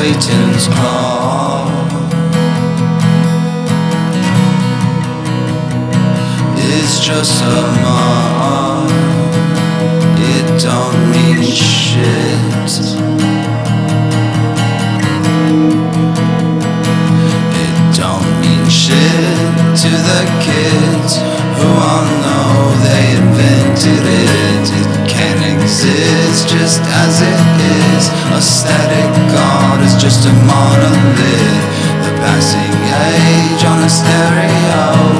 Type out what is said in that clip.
Satan's call. It's just a mob, it don't mean shit. It don't mean shit to the kids who all know they invented it. It can't exist just as it is. A static God is just a monolith, the passing age on a stereo.